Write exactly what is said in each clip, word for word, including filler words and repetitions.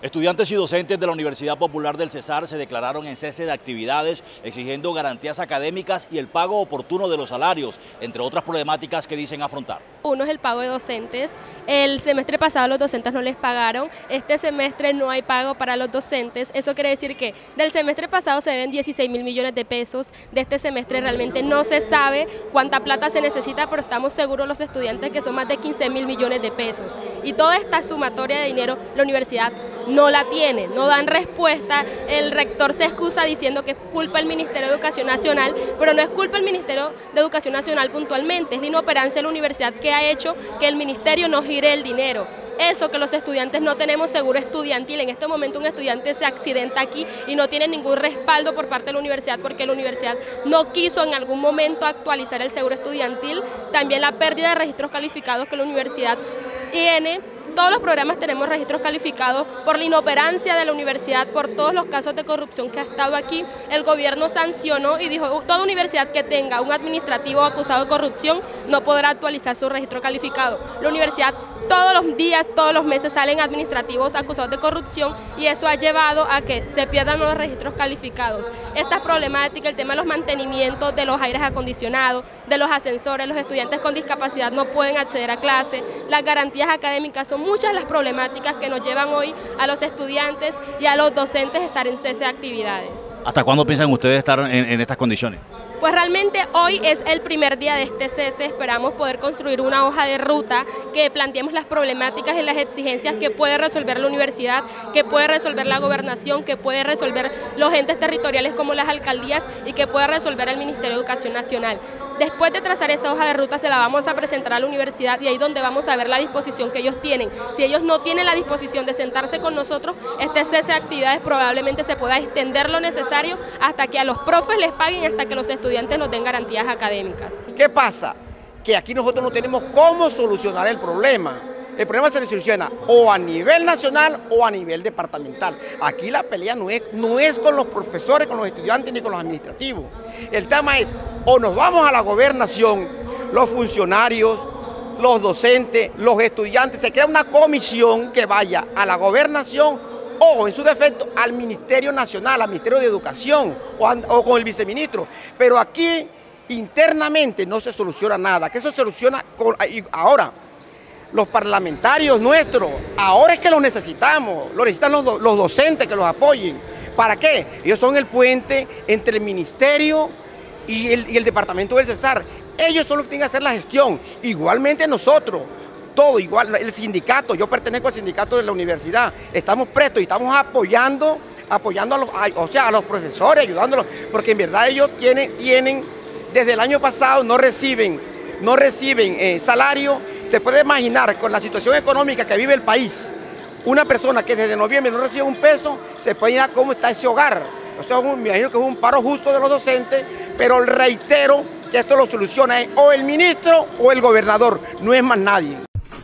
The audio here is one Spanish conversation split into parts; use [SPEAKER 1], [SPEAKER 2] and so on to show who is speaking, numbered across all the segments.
[SPEAKER 1] Estudiantes y docentes de la Universidad Popular del Cesar se declararon en cese de actividades exigiendo garantías académicas y el pago oportuno de los salarios, entre otras problemáticas que dicen afrontar.
[SPEAKER 2] Uno es el pago de docentes. El semestre pasado los docentes no les pagaron, este semestre no hay pago para los docentes. Eso quiere decir que del semestre pasado se deben dieciséis mil millones de pesos, de este semestre realmente no se sabe cuánta plata se necesita, pero estamos seguros los estudiantes que son más de quince mil millones de pesos. Y toda esta sumatoria de dinero la universidad no la tiene, no dan respuesta. El rector se excusa diciendo que es culpa del Ministerio de Educación Nacional, pero no es culpa del Ministerio de Educación Nacional puntualmente, es la inoperancia de la universidad que ha hecho que el ministerio no gire el dinero. Eso, que los estudiantes no tenemos seguro estudiantil. En este momento un estudiante se accidenta aquí y no tiene ningún respaldo por parte de la universidad porque la universidad no quiso en algún momento actualizar el seguro estudiantil. También la pérdida de registros calificados que la universidad tiene. Todos los programas tenemos registros calificados. Por la inoperancia de la universidad, por todos los casos de corrupción que ha estado aquí, el gobierno sancionó y dijo, toda universidad que tenga un administrativo acusado de corrupción no podrá actualizar su registro calificado. La universidad todos los días, todos los meses salen administrativos acusados de corrupción y eso ha llevado a que se pierdan los registros calificados. Esta problemática, el tema de los mantenimientos de los aires acondicionados, de los ascensores, los estudiantes con discapacidad no pueden acceder a clase, las garantías académicas, son muchas las problemáticas que nos llevan hoy a los estudiantes y a los docentes a estar en cese de actividades.
[SPEAKER 1] ¿Hasta cuándo piensan ustedes estar en, en estas condiciones?
[SPEAKER 2] Pues realmente hoy es el primer día de este cese, esperamos poder construir una hoja de ruta que planteemos las problemáticas y las exigencias que puede resolver la universidad, que puede resolver la gobernación, que puede resolver los entes territoriales como las alcaldías y que puede resolver el Ministerio de Educación Nacional. Después de trazar esa hoja de ruta se la vamos a presentar a la universidad y ahí donde vamos a ver la disposición que ellos tienen. Si ellos no tienen la disposición de sentarse con nosotros, este cese de actividades probablemente se pueda extender lo necesario hasta que a los profes les paguen y hasta que los estudiantes nos den garantías académicas.
[SPEAKER 3] ¿Qué pasa? Que aquí nosotros no tenemos cómo solucionar el problema. El problema se soluciona o a nivel nacional o a nivel departamental. Aquí la pelea no es, no es con los profesores, con los estudiantes ni con los administrativos. El tema es o nos vamos a la gobernación, los funcionarios, los docentes, los estudiantes, se crea una comisión que vaya a la gobernación o en su defecto al Ministerio Nacional, al Ministerio de Educación o, a, o con el viceministro. Pero aquí internamente no se soluciona nada, que eso se soluciona con, ahora. Los parlamentarios nuestros, ahora es que los necesitamos, lo necesitan los, los docentes que los apoyen. ¿Para qué? Ellos son el puente entre el ministerio y el, y el departamento del Cesar. Ellos son los que tienen que hacer la gestión. Igualmente nosotros, todo igual, el sindicato, yo pertenezco al sindicato de la universidad, estamos prestos y estamos apoyando, apoyando a los, a, o sea, a los profesores, ayudándolos, porque en verdad ellos tienen, tienen desde el año pasado no reciben, no reciben eh, salario. Te puedes imaginar con la situación económica que vive el país, una persona que desde noviembre no recibe un peso, se puede imaginar cómo está ese hogar. O sea, me imagino que es un paro justo de los docentes, pero reitero que esto lo soluciona o el ministro o el gobernador, no es más nadie.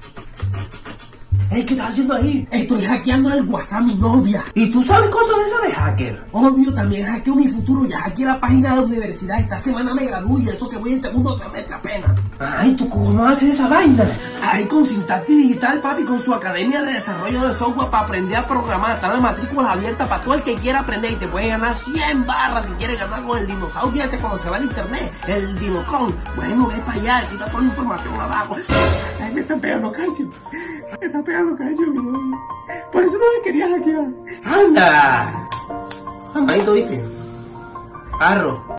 [SPEAKER 4] Hey, ¿qué estás haciendo ahí? Estoy hackeando el WhatsApp a mi novia. ¿Y tú sabes cosas de eso de hacker? Obvio, también hackeo mi futuro. Ya hackeé la página de la universidad. Esta semana me gradúo y eso que voy en segundo semestre apenas. Ay, ¿tú cómo haces esa vaina? Ay, con Sintaxis Digital, papi, con su academia de desarrollo de software para aprender a programar. Está la matrícula abierta para todo el que quiera aprender y te puede ganar cien barras si quieres ganar con el dinosaurio ese cuando se va al internet. El Dinocron. Bueno, ve para allá, quita toda la información abajo. Ay, me están pegando calcio. Me está pegando calcio, mi novio. Por eso no me quería hackear. ¡Anda! Amadito, ¿viste? Arro.